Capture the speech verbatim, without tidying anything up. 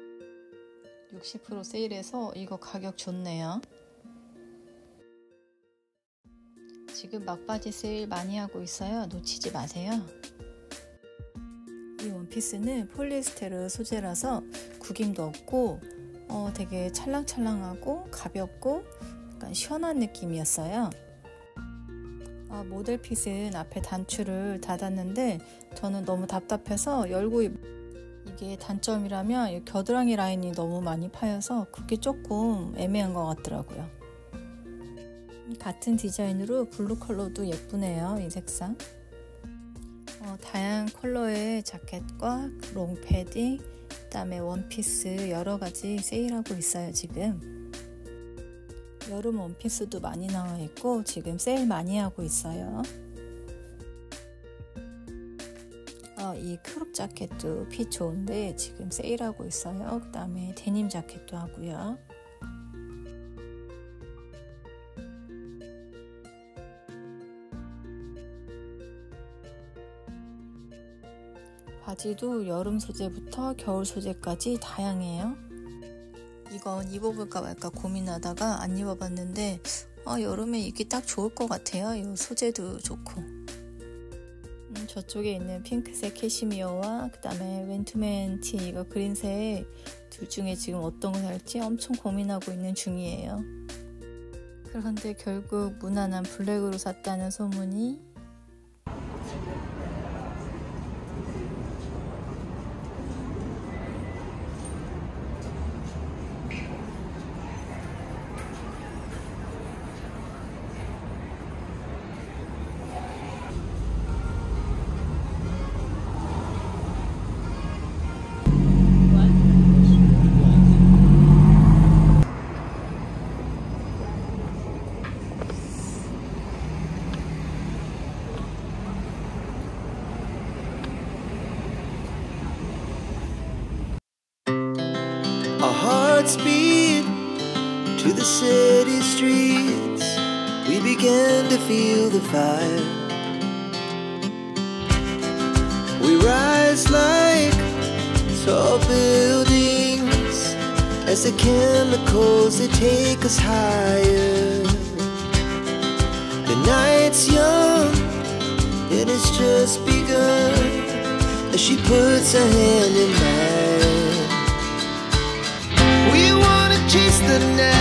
육십 퍼센트 세일해서 이거 가격 좋네요. 지금 막바지 세일 많이 하고 있어요. 놓치지 마세요. 이 원피스는 폴리에스테르 소재라서 구김도 없고 어, 되게 찰랑찰랑하고 가볍고 약간 시원한 느낌이었어요. 아, 모델 핏은 앞에 단추를 닫았는데 저는 너무 답답해서 열고 이게 단점이라면 이 겨드랑이 라인이 너무 많이 파여서 그게 조금 애매한 것 같더라고요. 같은 디자인으로 블루 컬러도 예쁘네요. 이 색상. 어, 다양한 컬러의 자켓과 롱 패딩, 그 다음에 원피스 여러가지 세일하고 있어요. 지금 여름 원피스도 많이 나와 있고 지금 세일 많이 하고 있어요. 어, 이 크롭 자켓도 핏 좋은데 지금 세일하고 있어요. 그 다음에 데님 자켓도 하고요. 바지도 여름 소재부터 겨울 소재까지 다양해요. 이건 입어볼까 말까 고민하다가 안 입어봤는데 어, 여름에 입기 딱 좋을 것 같아요. 이 소재도 좋고. 음, 저쪽에 있는 핑크색 캐시미어와 그 다음에 맨투맨 티 이거 그린색 둘 중에 지금 어떤 거 살지 엄청 고민하고 있는 중이에요. 그런데 결국 무난한 블랙으로 샀다는 소문이. Our hearts beat to the city streets. We began to feel the fire. We rise like tall buildings as the chemicals they take us higher. The night's young and it's just begun as she puts her hand in mine. We wanna chase the night.